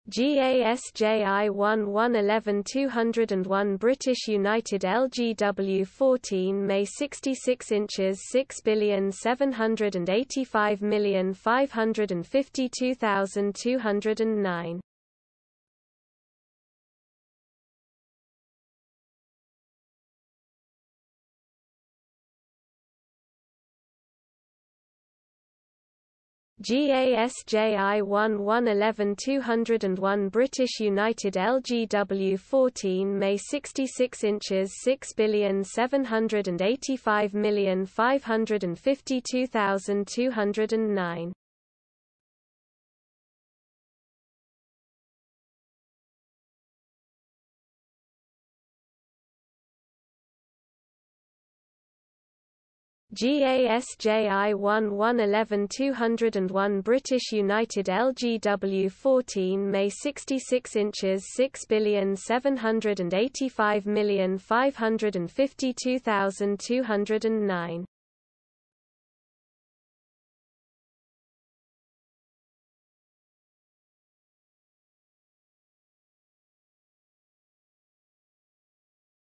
ASJI 1111201 British United LGW 14MAY 66 inches 6,785,552,209. ASJI 1111201 British United LGW 14MAY 66 inches 6,785,552,209. ASJI 1111201 British United LGW 14MAY 66 inches 6,785,552,209.